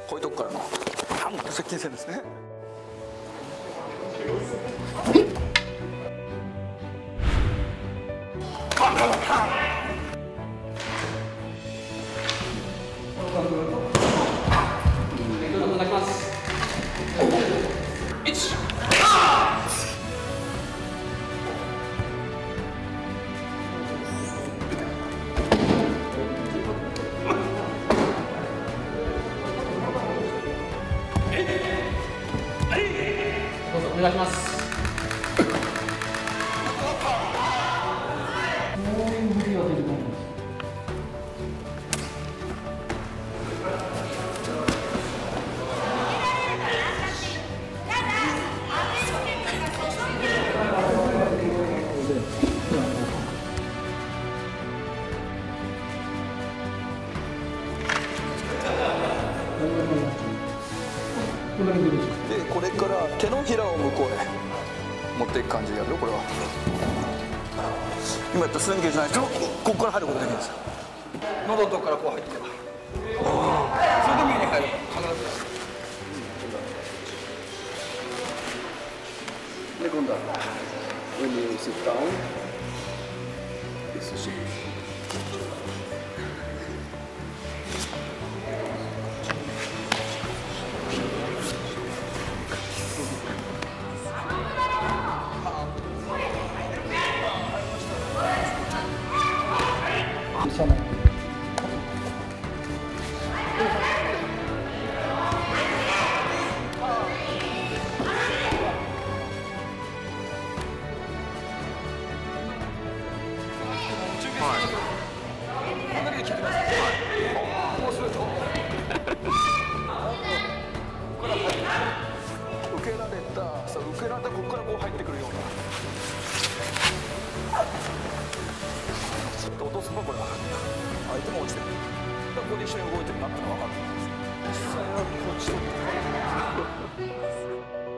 こういうとこからの接近戦ですね。 お願いします。 でこれから手のひらを向こうへ持っていく感じでやるよ。これは今やった寸劇じゃないですけど、ここから入ることができるんですよ。喉のとこからこう入っていけば、それで右に入る。必ずで今度は when you sit down this is it. 受けられたここからこう入ってくるような。ちょっと落とすのこれは相手も落ちてる。ここで一緒に動いてるなってのが分かる。実際はこっちと。